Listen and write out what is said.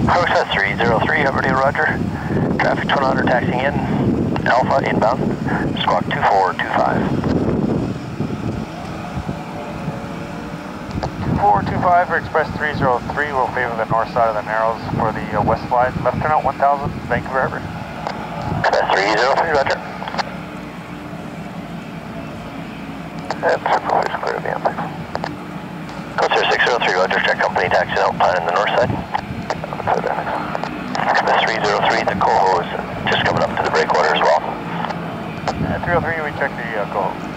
Coastair 303, Harbour Radio, roger. Traffic 1200 taxiing in. Alpha inbound. Squawk 2425. 2425 for Express 303. We'll favor the north side of the Narrows for the west slide. Left turn out 1000, Vancouver Harbour. Express 303, roger. And circle is clear to be on place. Coastair 603, roger. Check company taxi out, plan in the north side. Express 303, the coho is just coming up to the breakwater as well. 303, we check the coho.